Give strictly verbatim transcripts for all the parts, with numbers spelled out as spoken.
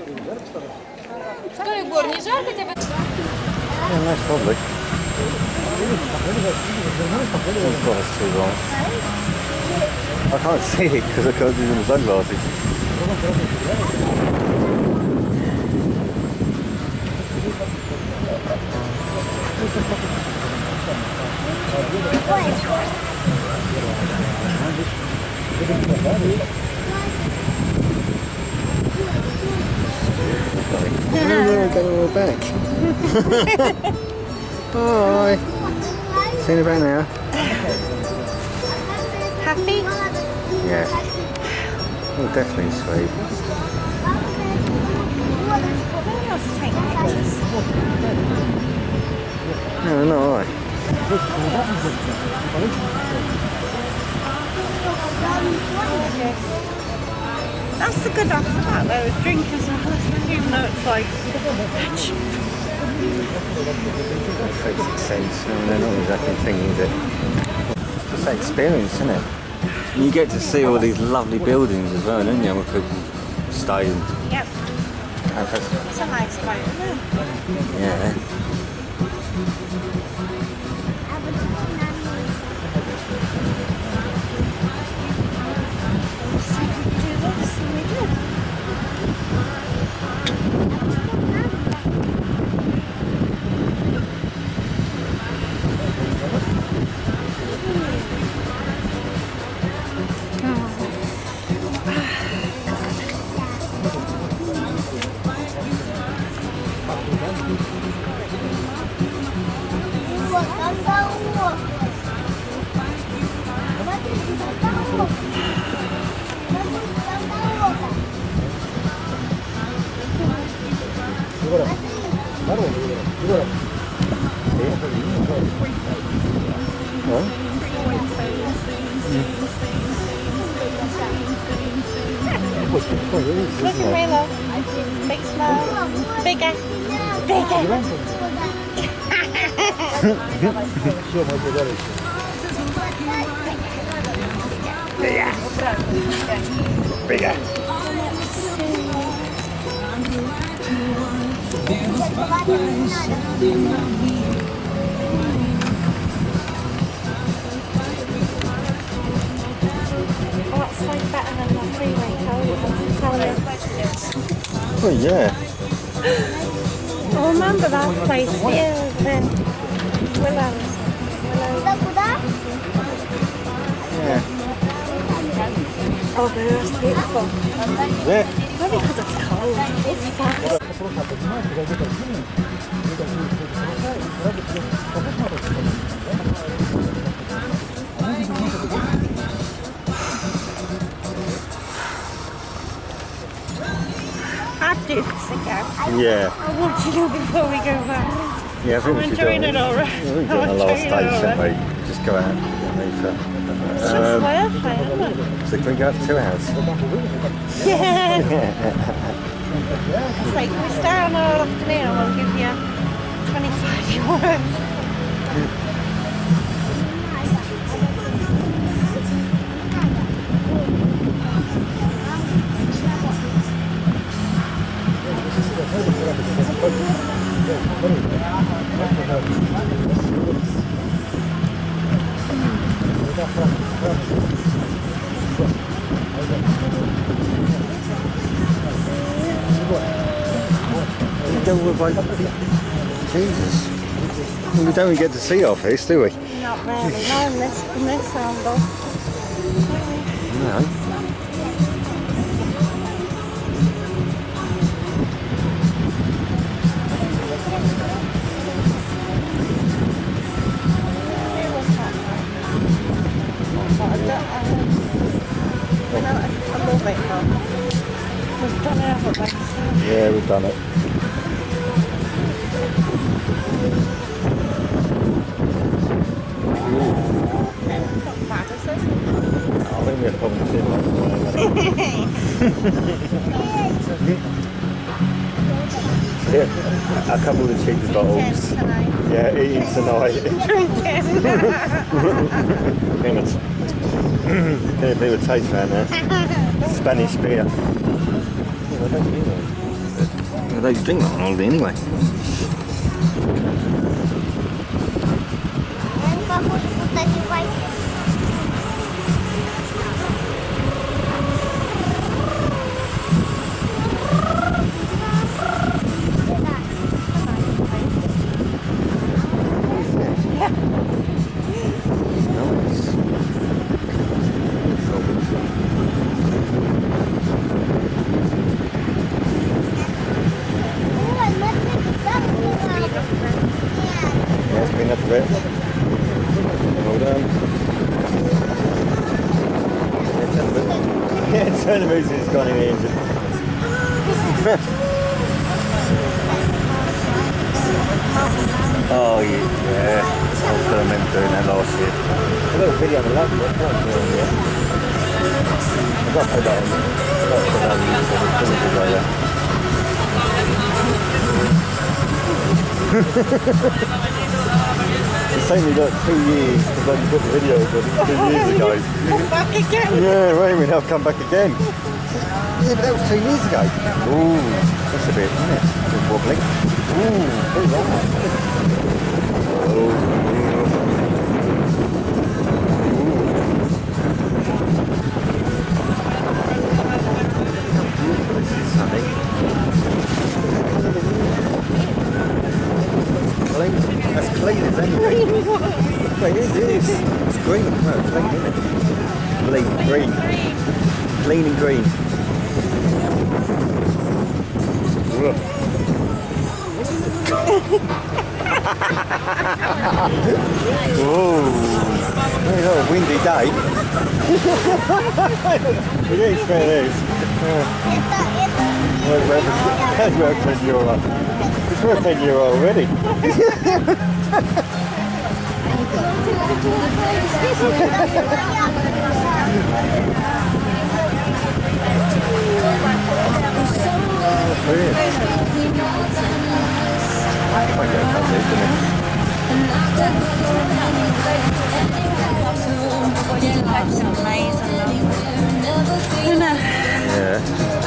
Что, Егор, не жарко тебе? Yeah, nice public. Oh god, it's too long. I can't see it because I can't do the sunglasses. No, no, go back. Bye. See you about now. Happy? Yeah. Oh, definitely sweet. No, no, I. That's the good after that though, is drink as well, even though it's like That makes sense. I mean, they're not exactly thinking, is it? It's that experience, isn't it? And you get to see all these lovely buildings as well, don't you? Where people stay and... Yep. Have a... It's a nice place, isn't it? Yeah. Look at Milo. Big smile. Bigger. Bigger. Bigger. Bigger. Oh, that's so better than the freeway tower. Oh yeah. I remember that place here, the Willows. Willows. Yeah. Oh, but it's beautiful. Yeah. Maybe because it's cold. It's fast. I'd do this again. Yeah. I want to do before we go back. Yeah, I think I'm we should enjoying do it already. Yeah, we've done the last stage, haven't we? Just go out. It's just Um, worth it, isn't it? so can we go up to two hours? Yeah. It's like, we stay on all afternoon and we'll give you twenty-five euros. Jesus. We don't even get to see our face, do we? Not really, not in this, in this angle. No. A little bit more. We've done it, haven't we? Yeah, we've done it. Not bad, is it? I think we had a problem with it. Yeah, a couple of the cheapest bottles. Yeah, eating tonight. Drinking. Getting a, getting a bit of a taste around there. Spanish beer. Oh, I don't feel it. Although you drink that on holiday anyway. Turn the music has gone in the engine. Oh yeah, I was going to remember doing that last year. A little video on the laptop, I can't do it yet. I've got to put that on. I've got to put that on YouTube, images like that. It's only like two years because I put the video on two years ago. Come back again? Yeah, wait a minute, I'll come back again. Yeah, but that was two years ago. Ooh, that's a bit, isn't it? A bit wobbly. Ooh, very right. Oh. This is sunny. As clean as anything. It is, it is. It's green. No, it's clean, isn't it? Clean, green. Clean and green. Whoa. Very a windy day. We didn't expect this. That's worth ten euro. It's worth ten euro already. That's amazing. Yeah.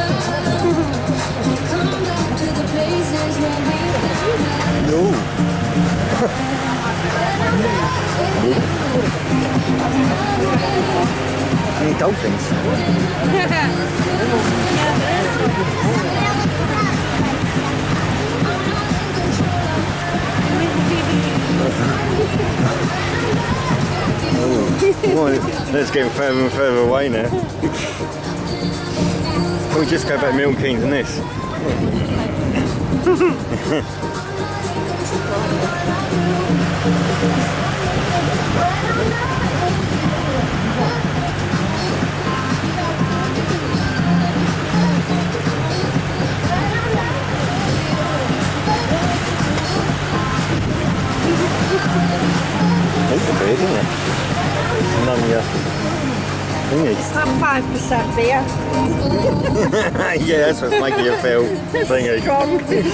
No. Any dolphins? Oh, let's get further and further away now. Can we just go back to Milton Keynes and this? It's a bit, isn't it? None of your thingy. It's not five percent beer. Yeah, that's what's making you feel thingy. Strong.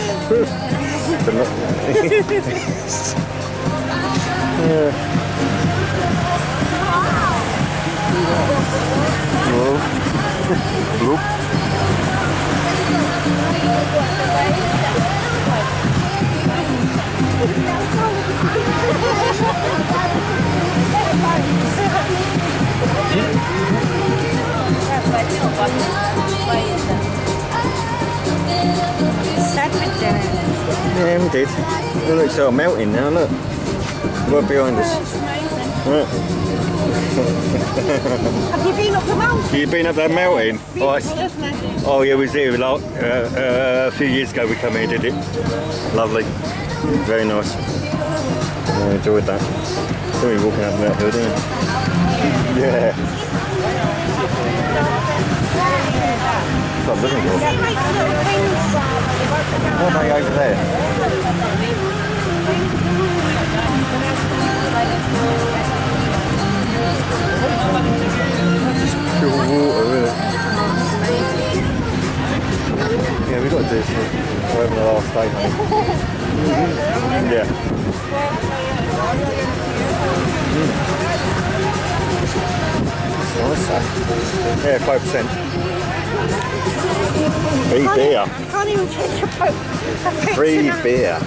Yeah. Whoa. Whoop. Yeah, we did. It looks so melting now, look. Right behind us. Right. Have you been up the mountain? You've been up that mountain? Beautiful, Oh, isn't it? oh yeah, we was there like, uh, uh, a few years ago we come here and did it. Lovely. Very nice. I enjoyed that. So we're walking up that hill, didn't we? Yeah. Stop looking for They make little things. what are they over there? Just pure water, isn't it? Yeah, we've got to do this for over the last day, honey. Yeah. Mm. It's nice, that. Yeah, five percent. Free Can't beer. even- I can't even take a boat. a picture Free now. beer.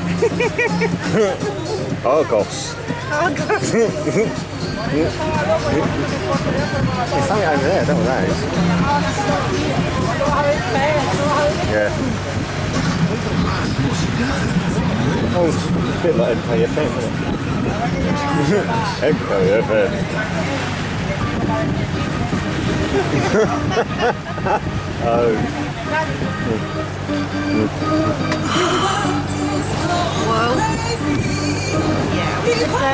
Argos. Oh, God. There's something over there, I don't know what that is. Yeah. Oh, it's a bit like M K F M, isn't it? M K F M. Oh. Whoa. Yeah, we just, uh,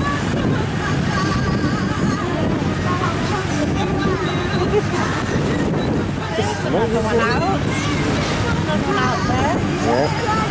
another one out. Another one out there. Yeah.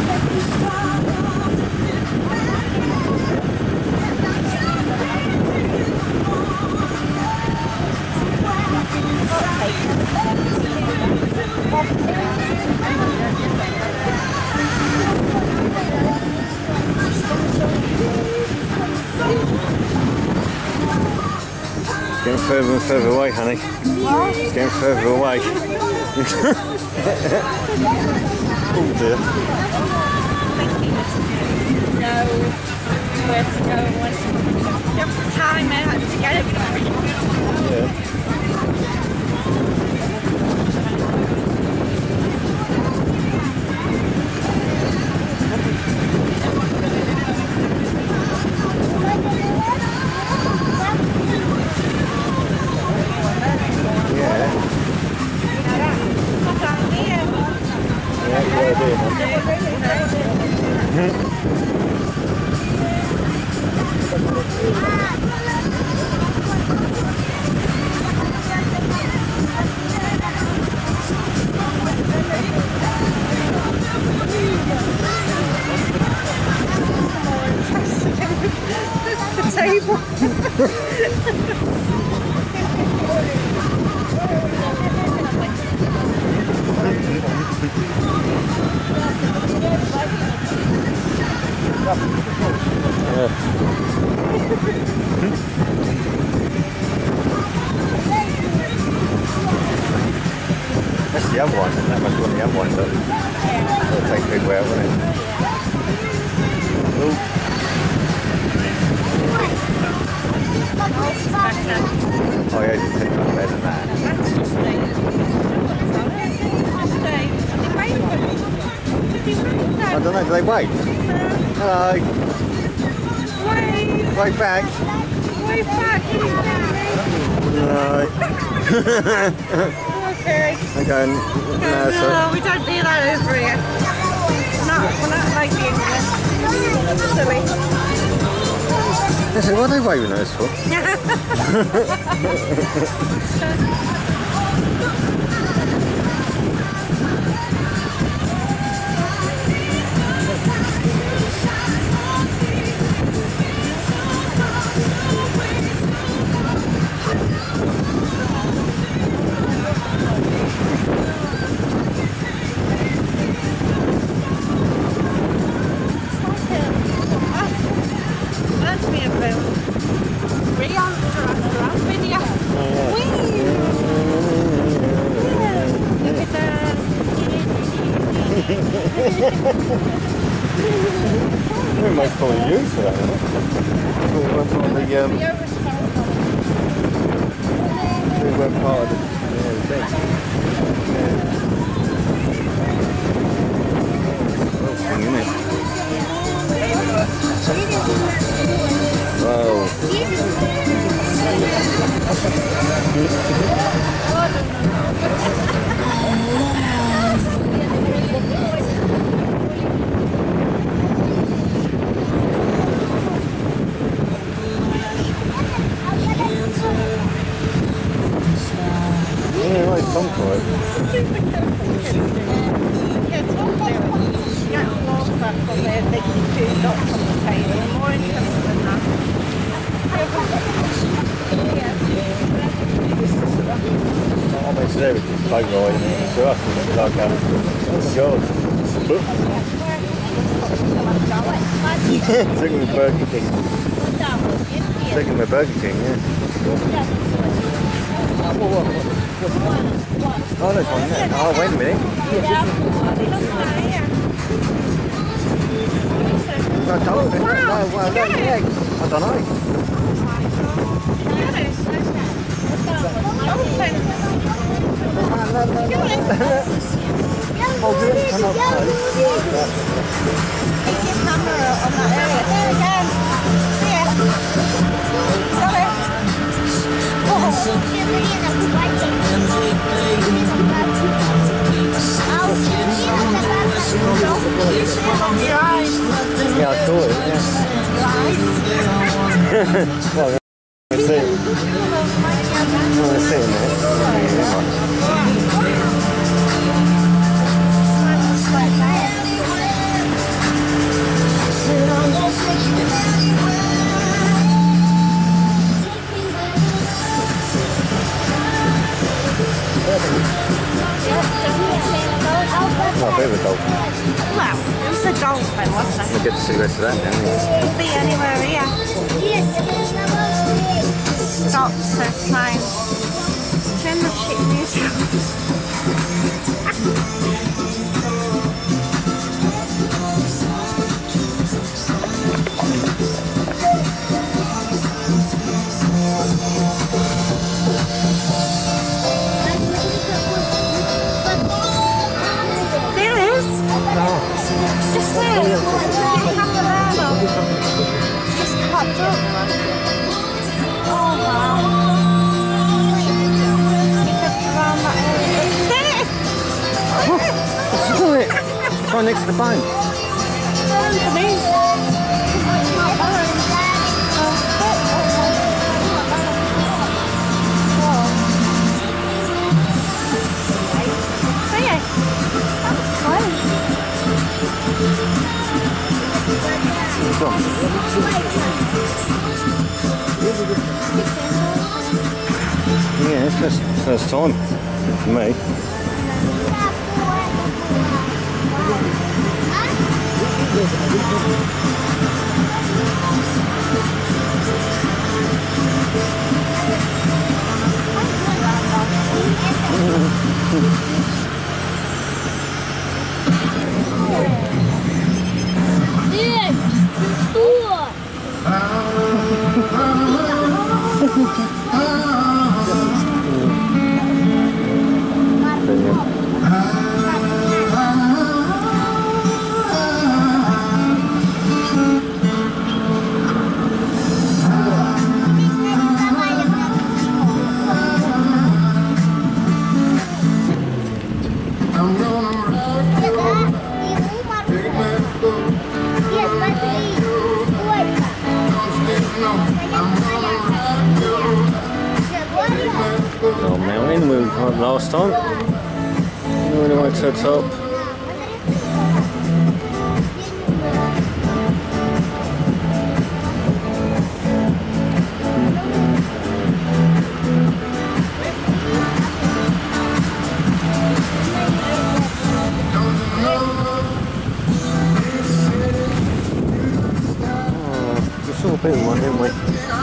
It's getting further and further away, honey. What? It's getting further away. Oh dear. Know where to go and when to go. You have to time out to get it. Yeah. The table. That's the other one, that must be one of the other ones. That'll take people out, won't it? Ooh. Oh yeah, just take one better than that. I don't know, do they wait? Hello. Wave, Wait back. wave back. Right. Okay. Okay, no, sorry. No, we don't do that over here. We're not, we're not like the English. Silly. Listen, what are they waving at us for? That's me a film. Really on giraffe video. Whee! Look at that. We might probably use for that, isn't it? We went part of the, um, we went part of the, yeah, the thing. Yeah. Little thing, isn't it? Whoa. Yeah, right, some for it. Yeah, it's all there. Get all that from there, they can do lots on the table. I'm more interested in that. Not much there, it's just bug ride, and it's for us, it's like, um, oh my god. Taking the Burger King. Taking the Burger King, yeah. Oh, there's one there. Oh, wait a minute. No, don't. No, well, no, yeah. I don't know. Oh, good. Come up close. Take his number on that area. There again. Here. Got it. Yeah, I saw it, yeah. Well, that's it. Well, that's it, mate. Thank you very much. Oh, a bit of a dolphin. Well, it was a dolphin, wasn't it? We'll get to see the rest of that then. Could be anywhere here. Stops her time. Turn the shit news. Just there. Just popped up. Oh wow. Around that area. Saw it. It's right next to the phone. Yeah, it's just first time for me. Oh, mountain we went last time. All the way to the top. Oh, we saw a bit of one, didn't we?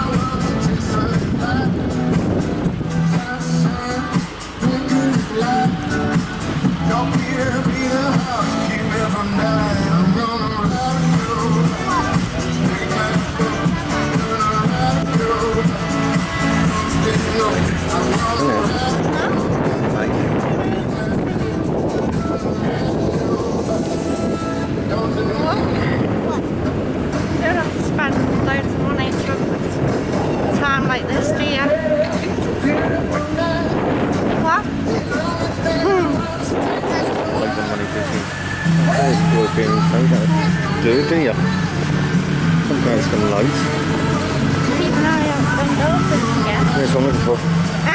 Do, do you? Sometimes it's going to load. Keep an eye out for dolphins again. Here's what I'm looking for.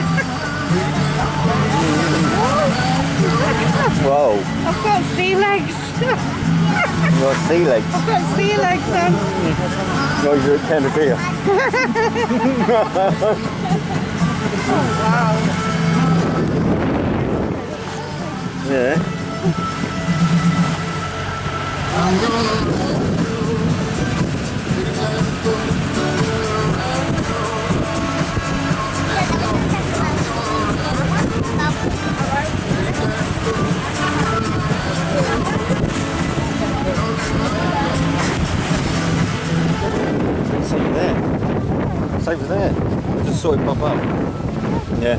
Whoa. I've got sea legs. You've got sea legs. I've got sea legs then. No, you're at ten of beer. Oh wow. Yeah. I'm gonna saw it pop up. Yeah.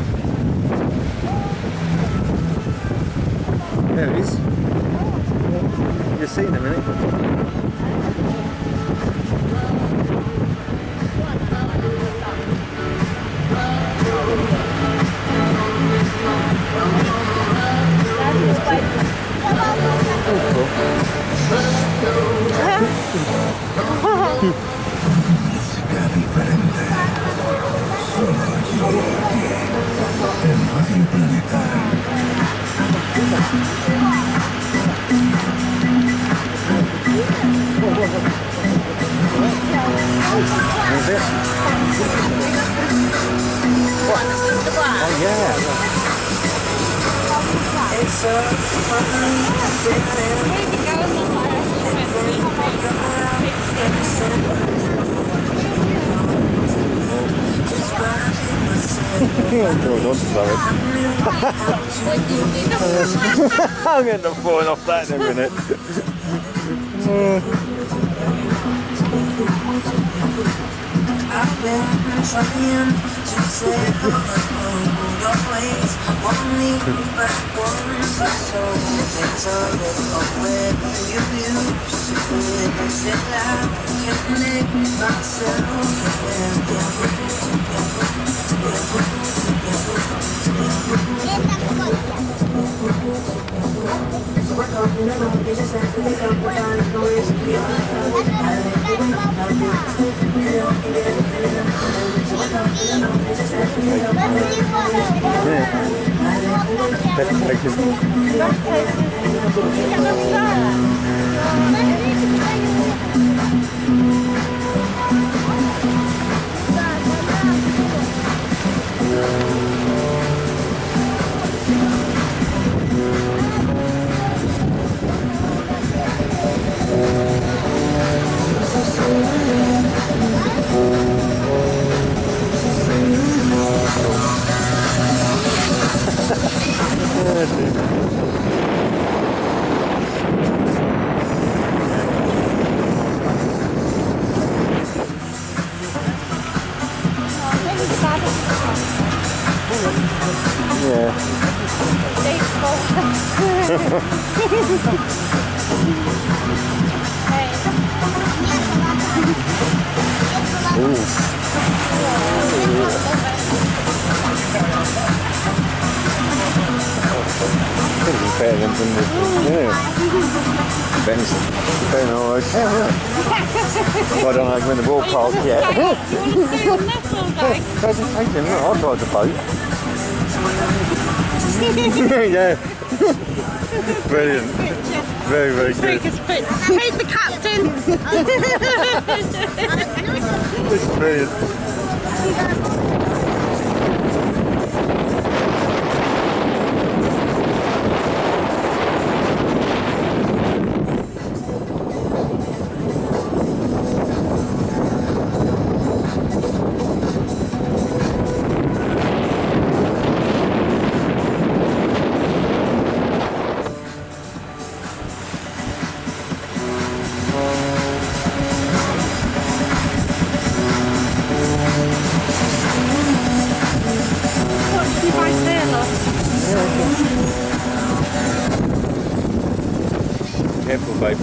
There it is. You'll see in a minute. Is it? What? Oh yeah. I'm going to fall off that in a minute. I've been trying to say the ways won't leave back once or so. It's all where you used to live. I said I can't make myself better than the yeah. Ben's better than our hotel, isn't it? I don't know if I'm in the ball park yet. Presentation, look, I'll drive the boat. Yeah. Brilliant. Very, very good. Who's the captain? This is brilliant. Careful, babe.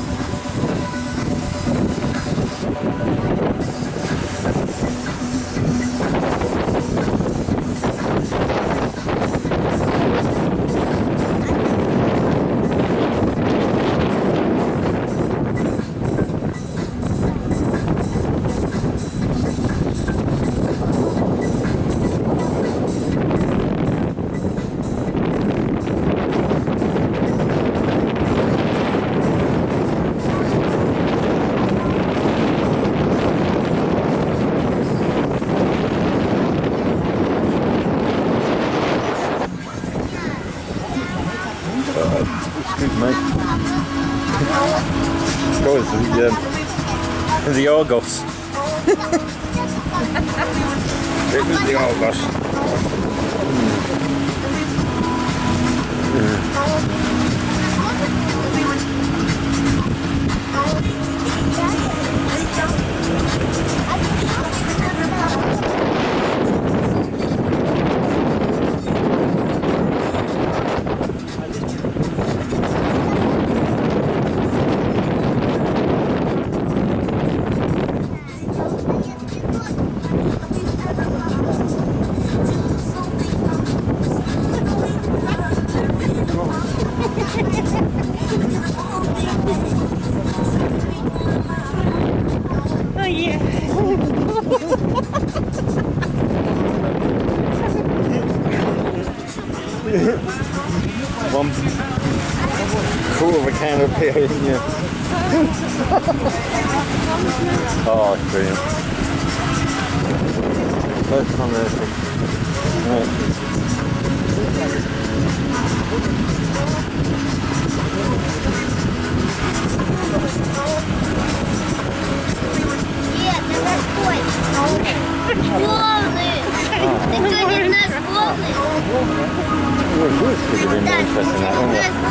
Good, mate. Go with the, um, the Argos. It was the Argos. Mm. appear, isn't you? Oh, it's brilliant. First time ever. Right. Нет, это стой. Полный. Ты что, не наш полный? Well, it would have been more interesting that, wouldn't it?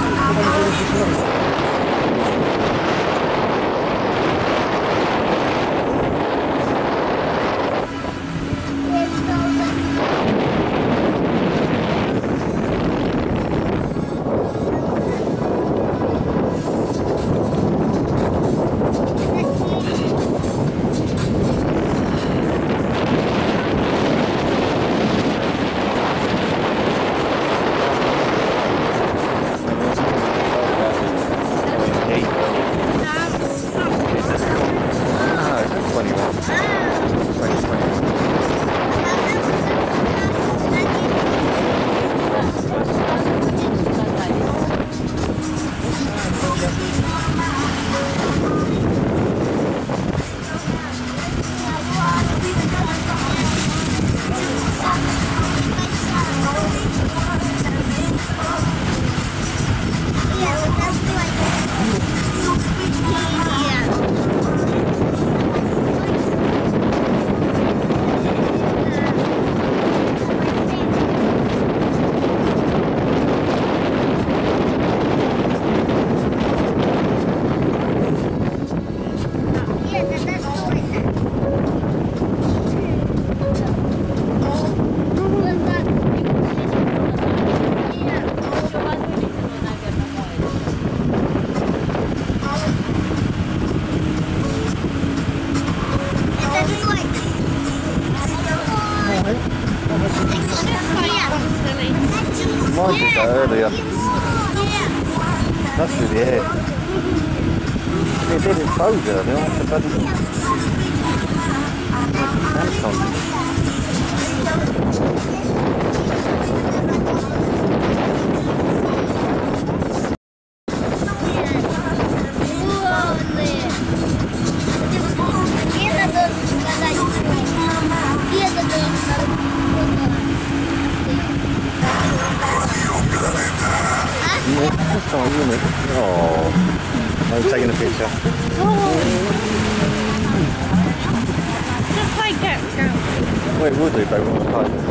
Mine did that earlier. That's really it. It did it froze earlier. I said, bloody... Oh, I'm taking a picture. Just like that, girl. Well, it would do, but we won't find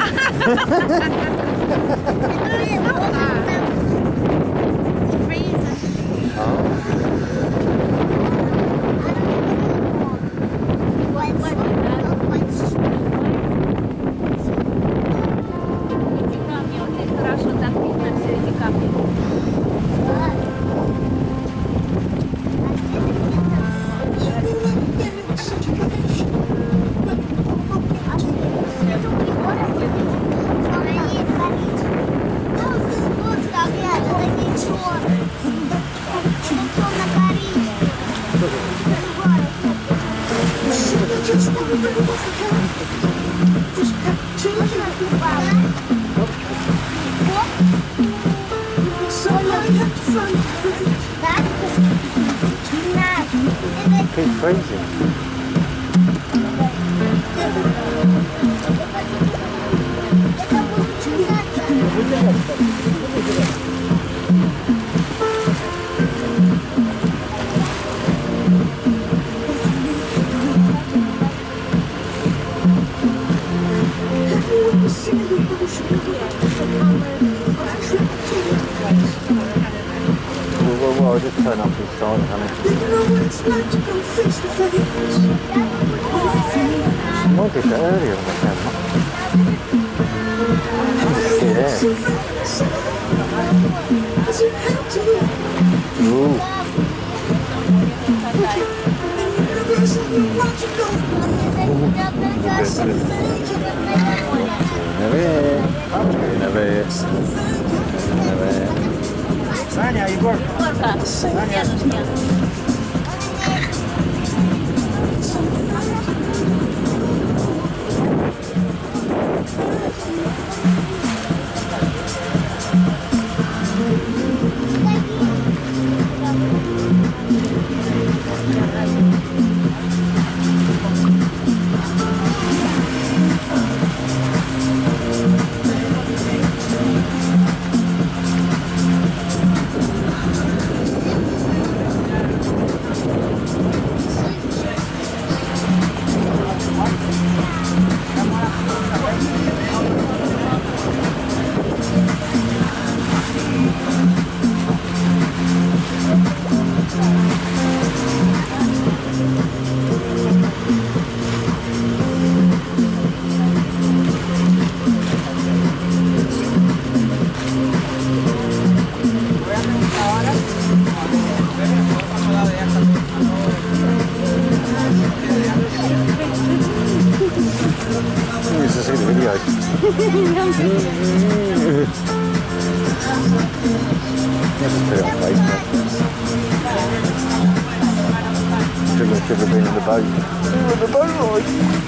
Keep freezing. Well, well, I'll just turn up this side, honey. I did that earlier on the camera. Yeah. Ooh. Never yet. Never yet. Саня, Егор. Саня. children should have been in the boat. Oh, the boat ride.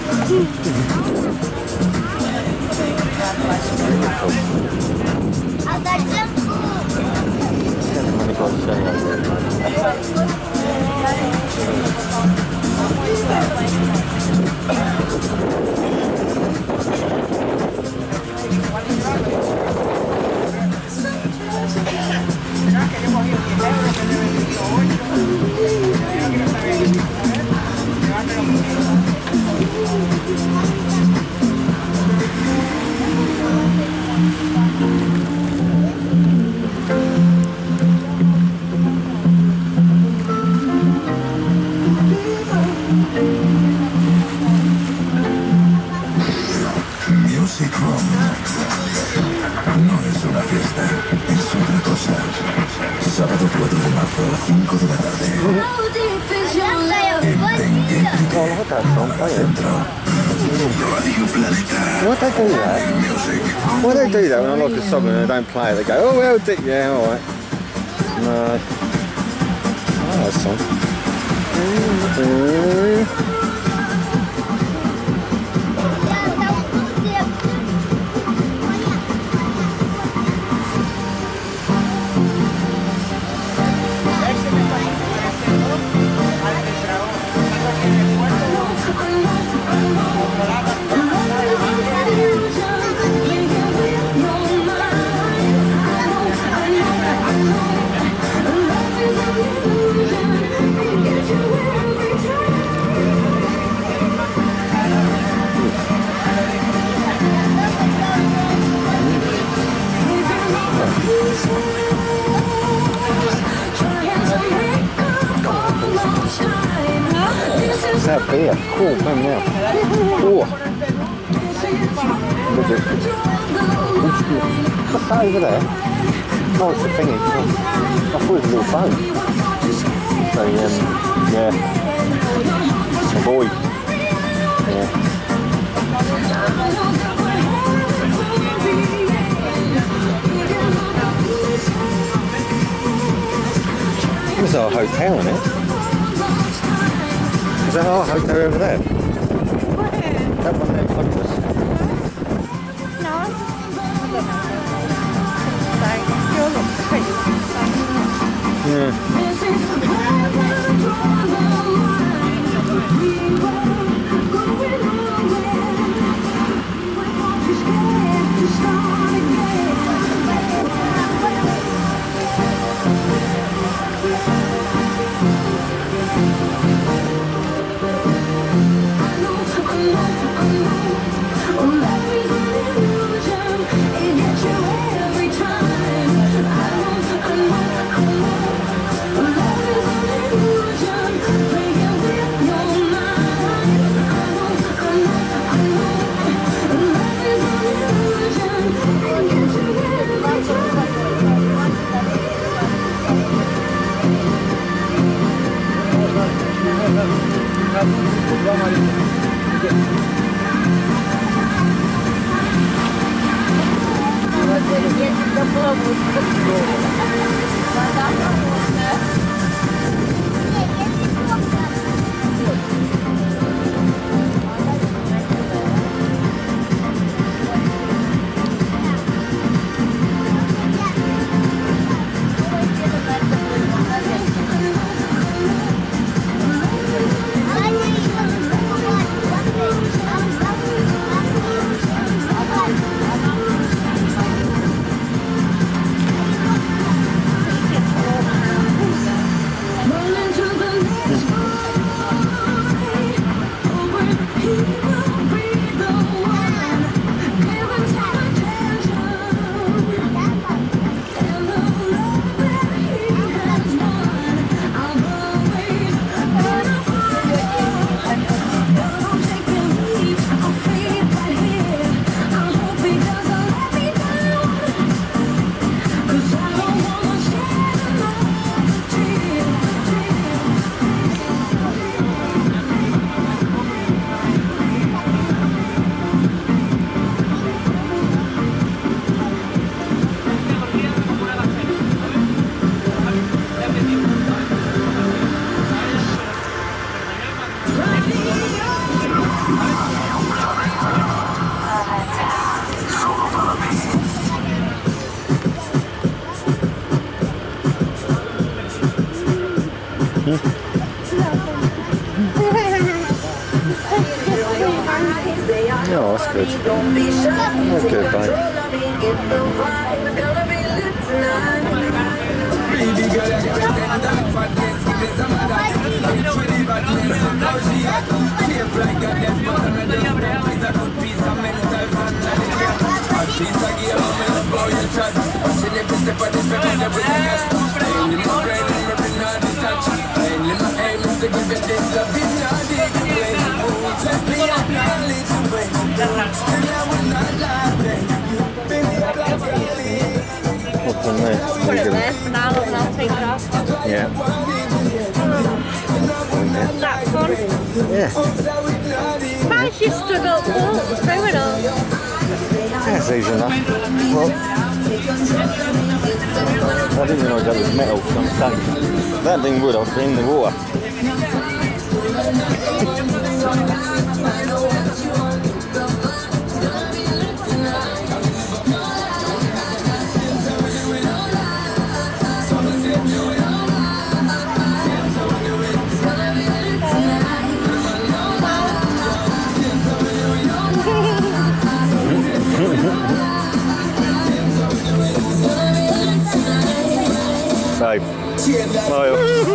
Music Room no es una fiesta, es otra cosa. Sábado cuatro de marzo a las cinco de la tarde. En Penguin Centro. Radio Planeta. Why do they do that? Music. Why do they do that when I like a song and they don't play it? They go, oh well, d yeah, all right. No. I like that song. Mm-hmm. What's that beer? Cool, come now. Oh. Look at it. What's that over there? Oh, it's a thingy. Oh. I thought it was a little phone. So, um, yeah. A boy. Yeah. There's our hotel in it. Is that our hotel over there? That one there, Focus. No. Like, you look pretty. Yeah. Oh, that's good. That's good, babe. What's in there? Put it there for now and I'll take it off. Yeah. That's fun. Yeah. Managed to struggle through it all. That's easy enough. Well, I didn't realise that was metal from safe. That thing would have been in the water. Babe, smile.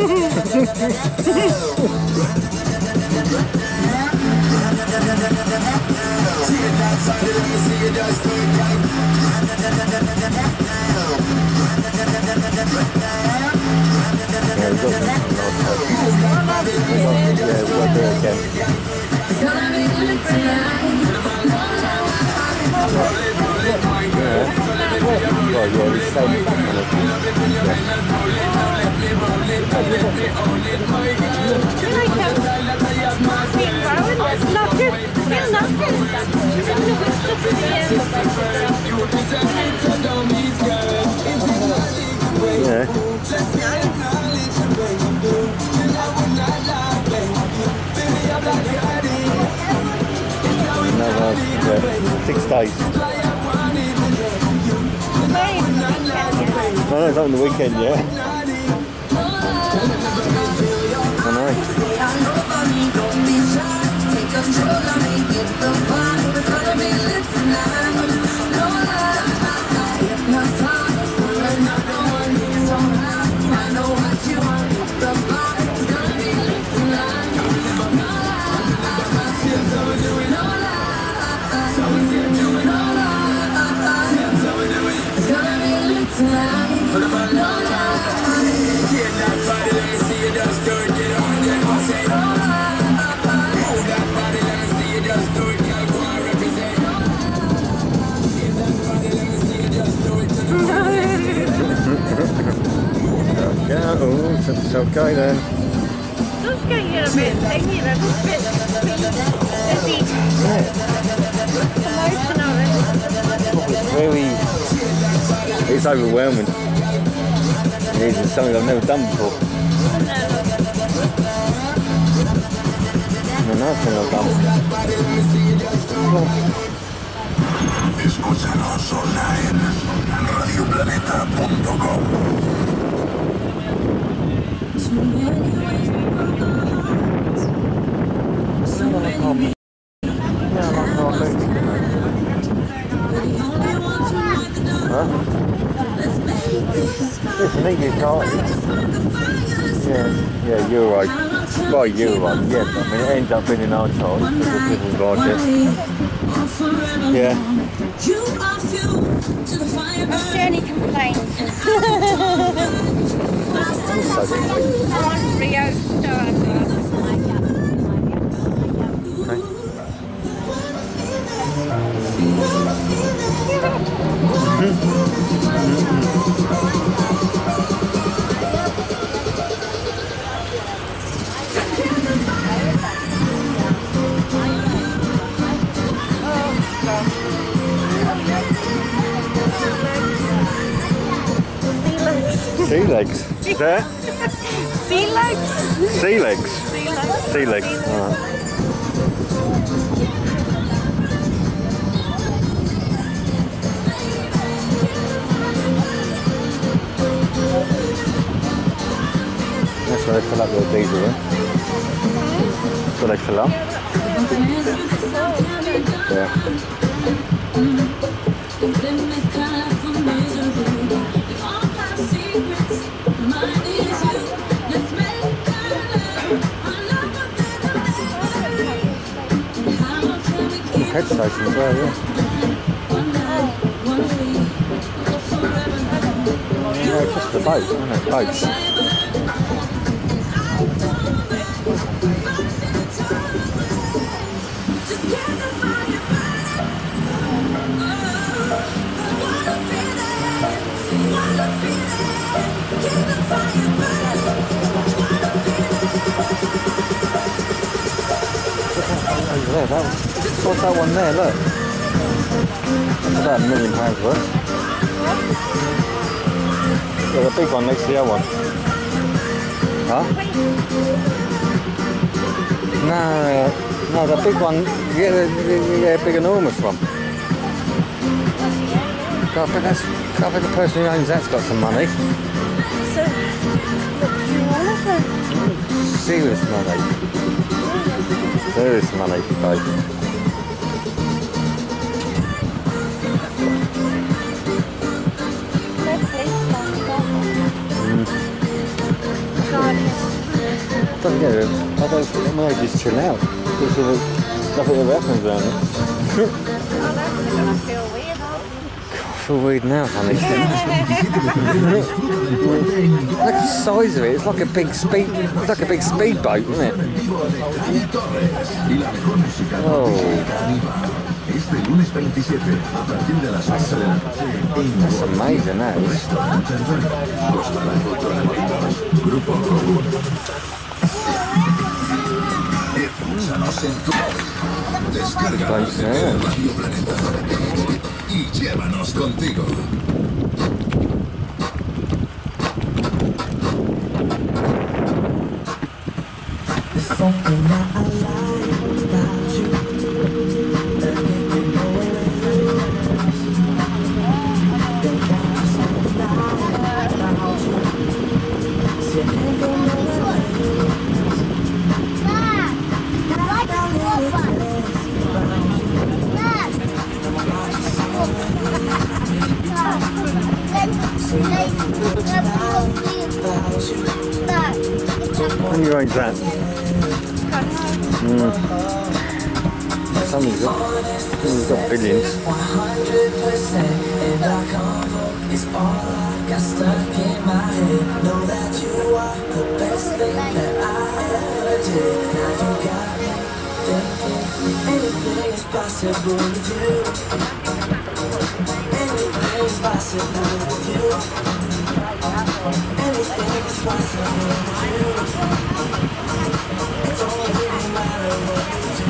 Yeah, we've got some yeah, we'll do it again. Yeah. Well, yeah, we stayed back on it. Yeah. Another yeah, six days. I know it's on the weekend, yeah. I know. Yeah, oh, it's okay then. Just getting a bit thingy, a bit busy. Emotional. It's very, it's overwhelming. It is something I've never done before. No, nothing I've done. Escúchanos online en radio planeta punto com. Listen, eat your card. Yeah, yeah, you're right. Well, you're right, yeah, but I mean, it ends up being an our child because people like it. Yeah. That's the only complaint. I want Rio Star. Sea legs. Is that? Sea legs? Sea legs. Sea legs. Sea legs. Right. So they fill up their diesel, eh? So they fill up? Yeah. Head station as well, yeah. Yeah, it's just a boat, isn't it? Boats. Over there, that one. What's that one there? Look. That's about a million pounds worth. Yeah, the big one next to the other one. Huh? No, no, the big one. Yeah, the, the, the big enormous one. I bet that's. I bet the person who owns that's got some money. So, Serious money. Serious money, babe. Doesn't get it. I don't think they just chill out. Because of nothing ever happens around here. oh, that's going to feel weird, huh? I feel weird now, honey. Look at the size of it. It's like a big speed. It's like a big speedboat, isn't it? Oh. That's, that's amazing, that is. Y llévanos contigo. Something that I like about you. How many range that? Mm. Somebody's got, somebody's got billions. one hundred percent and our convo is all I got stuck in my head. Know that you are the best thing that I ever did. Now you got me thinking anything is possible with you. Anything is possible with you. Anything is possible with you. It don't really matter what you do.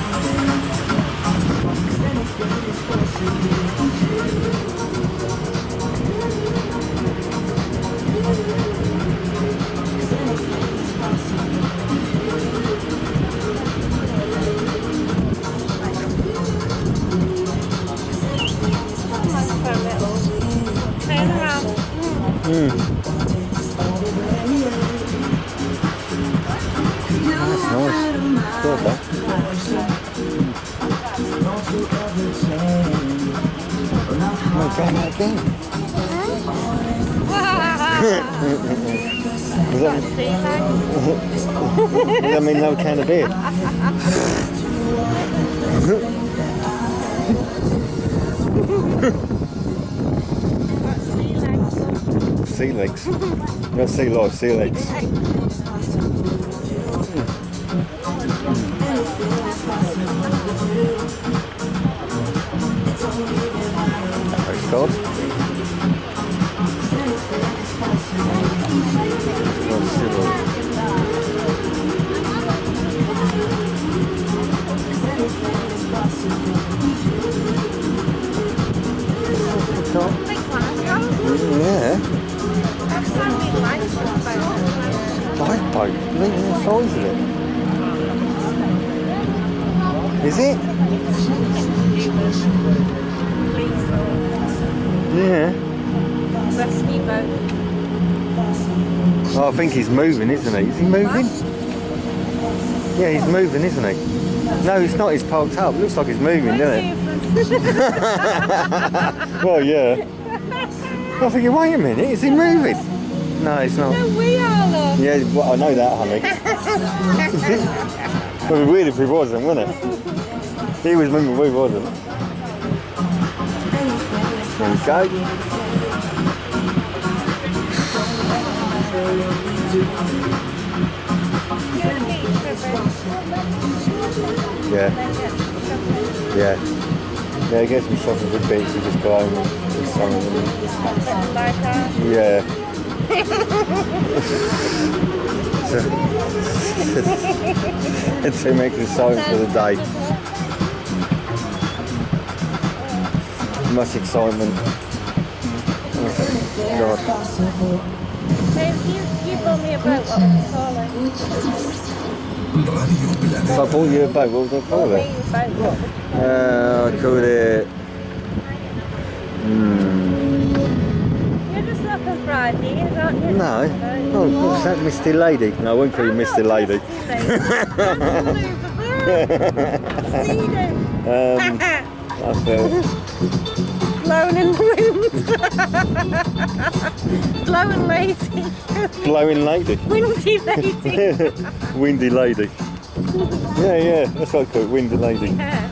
Anything is possible with you. Mm. That's nice. Good, though. No, try that again. Does that, does that mean no can of beer? Sea legs. Not sea life, sea legs. Thanks, God. Yeah. Lifeboat. Look at the size of it. Is it? Yeah. Rescue boat. Oh, I think he's moving, isn't he? Is he moving? Yeah, he's moving, isn't he? No, it's not. He's parked up. Looks like he's moving, doesn't it? Well, yeah. I'm thinking, wait a minute, is he moving? No, he's not. No, we are, look. Yeah, well, I know that, honey. It would be weird if he wasn't, wouldn't it? He was moving, we wasn't. There we go. Yeah. Yeah. Yeah, get some shopping for bits and just go home and do something. Yeah. It's him making something for the day. Much excitement. Oh, God. Maybe you, you bought me a boat, what would you call it? Radio Planeta. If I bought you a boat, what would I call it? Uh, I called it... Hmm... You're just looking for ideas, aren't you? No. Oh, what's that, Misty Lady? No, I won't call you Misty Lady. um, I feel... Blowing in the wind. Blowing lazy. Blowing lady. Windy lady. Windy lady. Yeah, yeah, that's what I call it, windy lady. Yeah.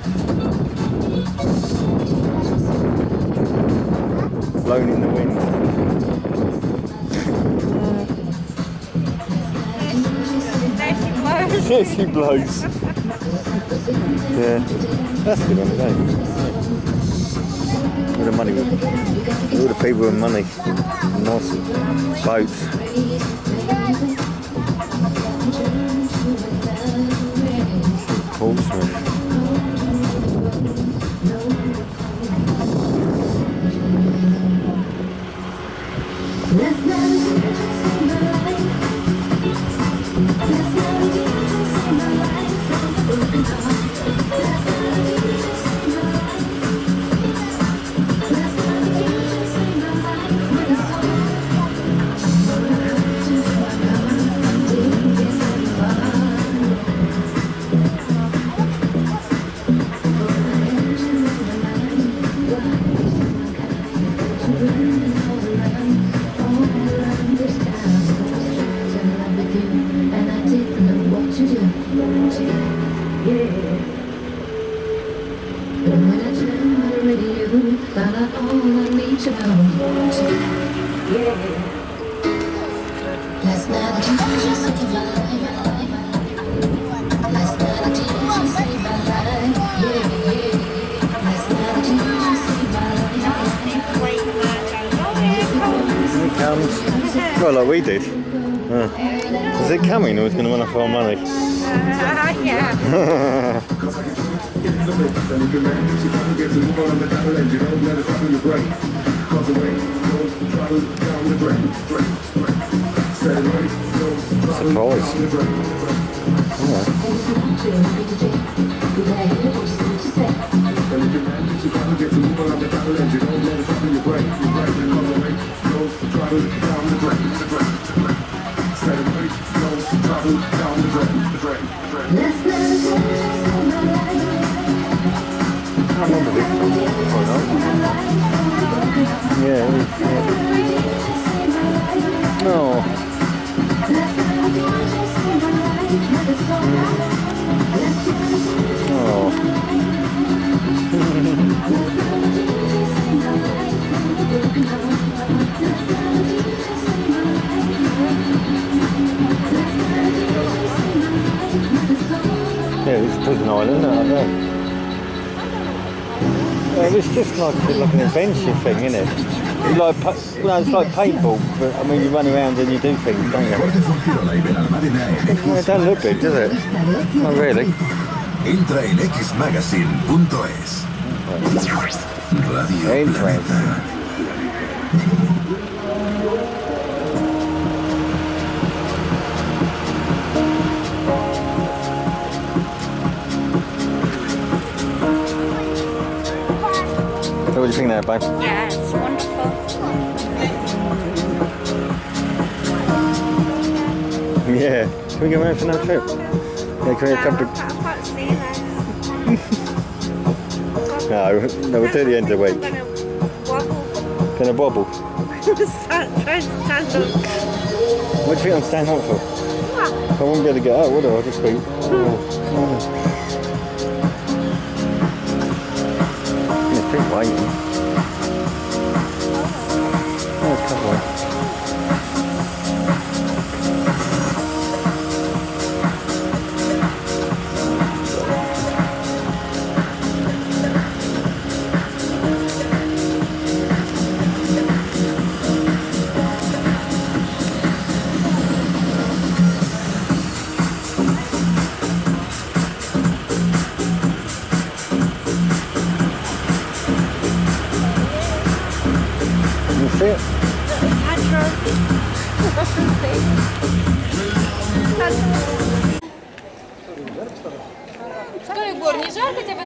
Blown in the wind. There she blows. Yeah, she blows. Yeah, that's good on the day. All the money, all the people with money, nice boats. Portsmouth. Last night I just saved my life. Last night I just saved my life. Yeah, yeah. Last night I just saved my life. Here it comes. Well, like we did. Uh, is it coming or is it going to run off our money? Uh, yeah. Surprise. Yeah. I remember this one. Yeah, it is, yeah. Oh. Oh. Yeah, it's a prison island, isn't it? I know. Yeah, it's just like, like an adventure thing, isn't it? It's like, well, it's like paintball, but I mean, you run around and you do things, don't you? Well, it don't look big, does it? Not really. Entra en x magazine punto es. Radio Planeta. What do you think there, babe? Yeah, it's wonderful. Yeah. Can we go around for another trip? Yeah, can we have a couple of... I can't see that. No, no, we'll do it at the end of the week. I'm gonna wobble. Gonna wobble. Stand, try to stand up. What do you think I'm standing up for? What? I won't be able to get up, would I? I'll just be... Oh, oh. There's people waiting. Oh, it's come on. See it? Что, Егор, не жарко тебе?